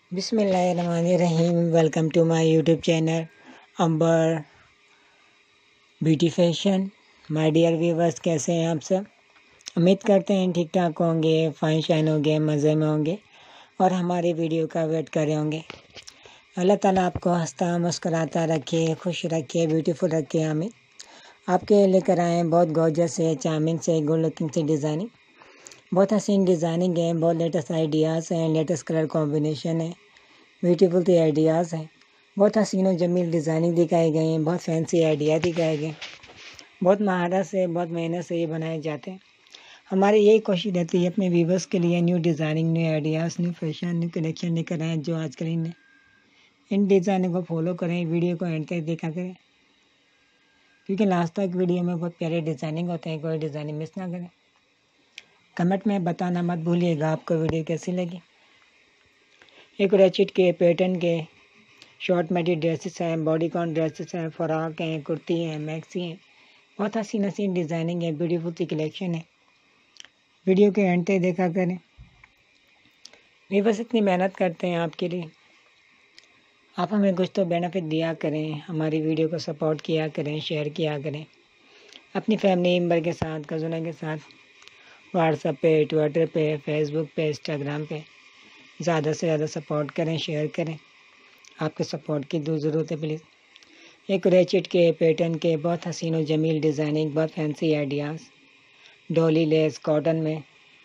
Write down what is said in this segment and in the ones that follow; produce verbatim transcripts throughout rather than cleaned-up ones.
बिस्मिल्लाहिर्रहमानिर्रहीम। Welcome to my YouTube channel Ambar beauty fashion. My dear viewers, कैसे हैं आप सब? उम्मीद करते हैं ठीक ठाक होंगे, फाइन शाइन होंगे, मज़े में होंगे और हमारी वीडियो का वेट कर रहे होंगे। अल्लाह ताला आपको हंसता मुस्कुराता रखे, खुश रखे, ब्यूटीफुल रखे। आमीन। आपके लेकर आए हैं बहुत गॉर्जियस है, चार्मिंग से, गुड लुकिंग से डिज़ाइनिंग। बहुत हसीन डिज़ाइनिंग है, बहुत लेटेस्ट आइडियाज़ हैं, लेटेस्ट कलर कॉम्बिनेशन है, ब्यूटीफुल थे आइडियाज़ हैं। बहुत हसीन और जमील डिज़ाइनिंग दिखाए गए हैं, बहुत फैंसी आइडिया दिखाए गए, बहुत महारत से, बहुत मेहनत से ये बनाए जाते हैं। हमारी यही कोशिश रहती है अपने व्यूवर्स के लिए new designing, new ideas, new fashion, new collection लेकर आएँ जो आजकल इन इन डिज़ाइनिंग को फॉलो करें, वीडियो को एंड तक देखा करें, क्योंकि लास्ट तक वीडियो में बहुत प्यारे डिज़ाइनिंग होते हैं। कोई डिज़ाइनिंग मिस ना करें। कमेंट में बताना मत भूलिएगा आपको वीडियो कैसी लगी। एक रेचिट के पैटर्न के शॉर्ट मेडी ड्रेसेस हैं, बॉडीकॉन ड्रेसेस हैं, फ्रॉक हैं, कुर्ती हैं, मैक्सी हैं। बहुत हसीन हसीन डिज़ाइनिंग है, ब्यूटीफुल सी कलेक्शन है। वीडियो के एंड तक देखा करें। वे बस इतनी मेहनत करते हैं आपके लिए, आप हमें कुछ तो बेनिफिट दिया करें, हमारी वीडियो को सपोर्ट किया करें, शेयर किया करें अपनी फैमिली मेम्बर के साथ, कज़नों के साथ, व्हाट्सएप पे, ट्विटर पे, फेसबुक पे, इंस्टाग्राम पे ज़्यादा से ज़्यादा सपोर्ट करें, शेयर करें। आपके सपोर्ट की दूर ज़रूरत है प्लीज़। एक रेचिट के पैटर्न के बहुत हसीन और जमील डिज़ाइनिंग, बहुत फैंसी आइडियाज़, डोली लेस कॉटन में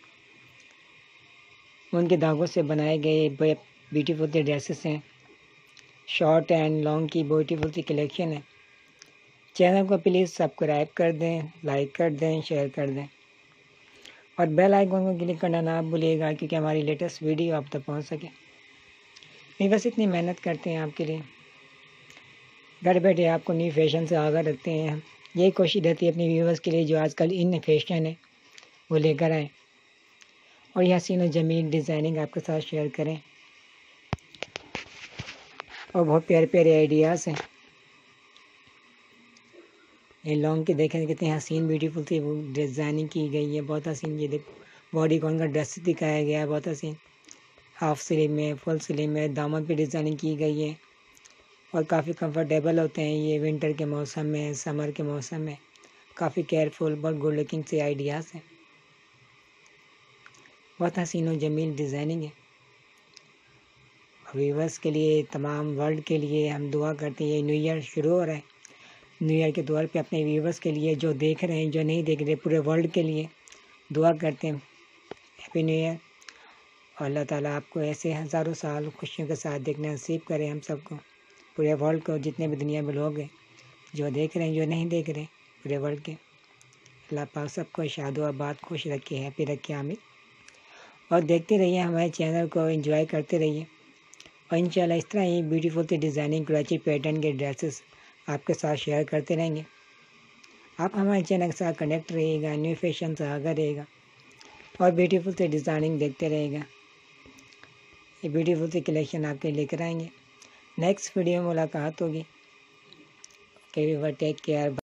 उनके धागों से बनाए गए ब्यूटीफुल सी ड्रेसेस हैं। शॉर्ट एंड लॉन्ग की ब्यूटीफुल सी कलेक्शन है। चैनल को प्लीज़ सब्सक्राइब कर दें, लाइक कर दें, शेयर कर दें और बेल आइकन को क्लिक करना ना भूलिएगा, क्योंकि हमारी लेटेस्ट वीडियो आप तक पहुंच सके। ये बस इतनी मेहनत करते हैं आपके लिए, घर बैठे आपको न्यू फैशन से आगाह रखते हैं। यही कोशिश रहती है अपने व्यूवर्स के लिए जो आजकल इन फैशन है वो लेकर आएँ और यह हसीन और जमील डिज़ाइनिंग आपके साथ शेयर करें। और बहुत प्यारे प्यारे आइडियाज़ हैं। ये लॉन्ग के देखें कितनी हसीन ब्यूटीफुल सी वो डिज़ाइनिंग की गई है, बहुत हसीन। ये देख बॉडी कॉन का ड्रेस दिखाया गया है, बहुत हसीन। हाफ स्लीव में, फुल स्लीव में दामन पे डिज़ाइनिंग की गई है और काफ़ी कंफर्टेबल होते हैं ये विंटर के मौसम में, समर के मौसम में। काफ़ी केयरफुल, बहुत गुड लुकिंग से आइडियाज़ हैं, बहुत हसीन और जमील डिज़ाइनिंग है। व्यूवर्स के लिए, तमाम वर्ल्ड के लिए हम दुआ करते हैं। न्यू ईयर शुरू हो रहा है, न्यू ईयर के दौर पे अपने व्यूवर्स के लिए, जो देख रहे हैं, जो नहीं देख रहे, पूरे वर्ल्ड के लिए दुआ करते हैं हैप्पी न्यू ईयर। और अल्लाह ताला आपको ऐसे हज़ारों साल खुशियों के साथ देखना नसीब करें हम सबको, पूरे वर्ल्ड को, जितने भी दुनिया में लोग हैं, जो देख रहे हैं, जो नहीं देख रहे, पूरे वर्ल्ड के। अल्लाह पाक सबको शादो आबाद खुश रखे, हैप्पी रखे। आमीन। और देखते रहिए हमारे चैनल को, एंजॉय करते रहिए और इंशाल्लाह इस तरह ही ब्यूटीफुल सी डिज़ाइनिंग क्राची पैटर्न के ड्रेसेस आपके साथ शेयर करते रहेंगे। आप हमारे चैनल के साथ कनेक्ट रहिएगा, न्यू फैशन से आगा रहेगा और ब्यूटीफुल से डिज़ाइनिंग देखते रहेगा। ये ब्यूटीफुल सी कलेक्शन आपके लेकर आएंगे। नेक्स्ट वीडियो में मुलाकात होगी। Okay, take care.